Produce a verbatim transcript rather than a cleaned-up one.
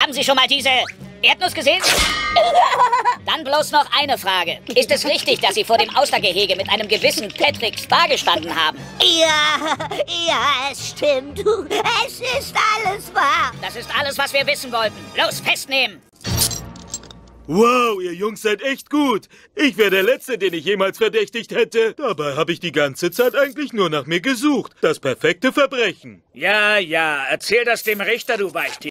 Haben Sie schon mal diese Erdnuss gesehen? Dann bloß noch eine Frage. Ist es richtig, dass Sie vor dem Austergehege mit einem gewissen Patrick Spa gestanden haben? Ja, ja, es stimmt. Es ist alles wahr. Das ist alles, was wir wissen wollten. Los, festnehmen! Wow, ihr Jungs seid echt gut. Ich wäre der Letzte, den ich jemals verdächtigt hätte. Dabei habe ich die ganze Zeit eigentlich nur nach mir gesucht. Das perfekte Verbrechen. Ja, ja, erzähl das dem Richter, du Weichtier.